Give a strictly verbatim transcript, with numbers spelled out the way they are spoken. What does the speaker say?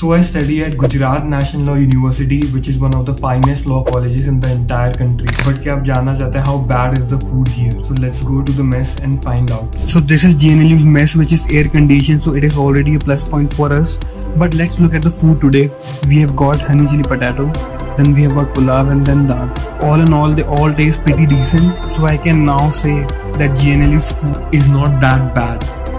So I study at Gujarat National Law University, which is one of the finest law colleges in the entire country. But क्या आप जानना चाहते हैं how bad is the food here? So let's go to the mess and find out. So this is G N L U's mess, which is air conditioned, so it is already a plus point for us. But let's look at the food today. We have got honey chili potato, then we have got pulao and then dal. All in all, they all taste pretty decent. So I can now say that G N L U's food is not that bad.